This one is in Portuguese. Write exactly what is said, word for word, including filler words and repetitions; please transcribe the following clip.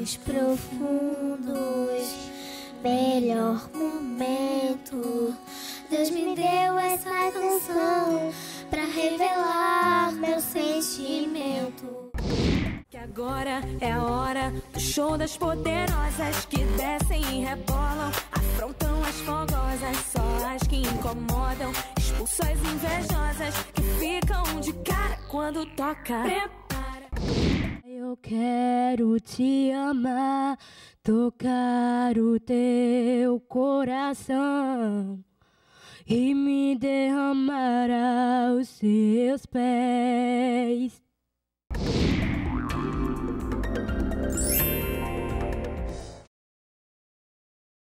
sonhos profundos, melhor momento. Deus me deu essa canção pra revelar meu sentimento. Que agora é a hora do show das poderosas que descem e rebolam, afrontam as fogosas, só as que incomodam, expulsam as invejosas que ficam de cara quando toca. Prepara. Eu quero te amar, tocar o teu coração e me derramar aos seus pés.